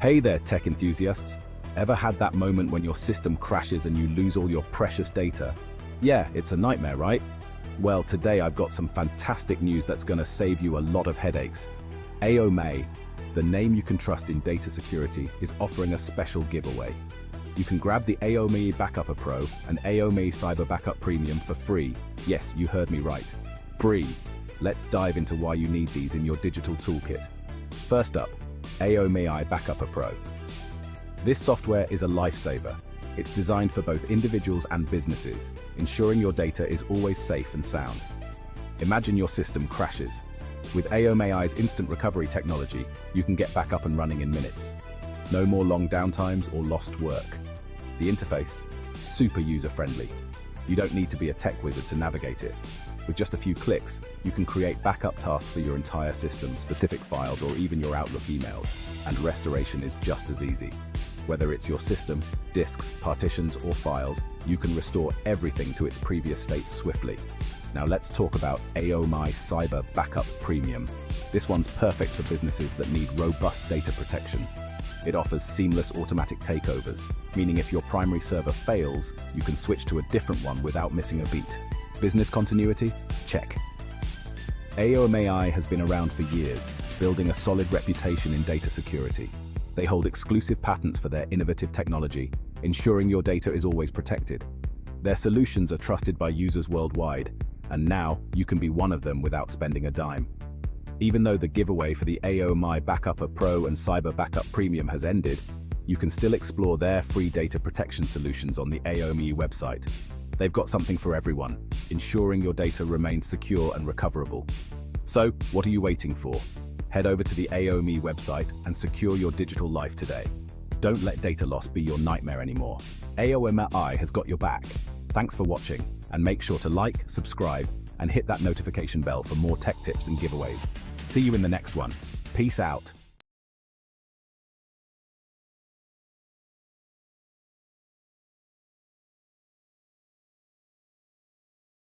Hey there, tech enthusiasts. Ever had that moment when your system crashes and you lose all your precious data? Yeah, it's a nightmare, right? Well, today I've got some fantastic news that's going to save you a lot of headaches. AOMEI, the name you can trust in data security, is offering a special giveaway. You can grab the AOMEI Backupper Pro and AOMEI Cyber Backup Premium for free. Yes, you heard me right. Free. Let's dive into why you need these in your digital toolkit. First up, AOMEI Backupper Pro. This software is a lifesaver. It's designed for both individuals and businesses, ensuring your data is always safe and sound. Imagine your system crashes. With AOMEI's instant recovery technology, you can get back up and running in minutes. No more long downtimes or lost work. The interface, super user-friendly. You don't need to be a tech wizard to navigate it. With just a few clicks, you can create backup tasks for your entire system, specific files, or even your Outlook emails, and restoration is just as easy. Whether it's your system, disks, partitions, or files, you can restore everything to its previous state swiftly. Now let's talk about AOMEI Cyber Backup Premium. This one's perfect for businesses that need robust data protection. It offers seamless automatic takeovers, meaning if your primary server fails, you can switch to a different one without missing a beat. Business continuity? Check. AOMEI has been around for years, building a solid reputation in data security. They hold exclusive patents for their innovative technology, ensuring your data is always protected. Their solutions are trusted by users worldwide, and now you can be one of them without spending a dime. Even though the giveaway for the AOMEI Backupper Pro and Cyber Backup Premium has ended, you can still explore their free data protection solutions on the AOMEI website. They've got something for everyone, ensuring your data remains secure and recoverable. So, what are you waiting for? Head over to the AOMEI website and secure your digital life today. Don't let data loss be your nightmare anymore. AOMEI has got your back. Thanks for watching, and make sure to like, subscribe, and hit that notification bell for more tech tips and giveaways. See you in the next one. Peace out.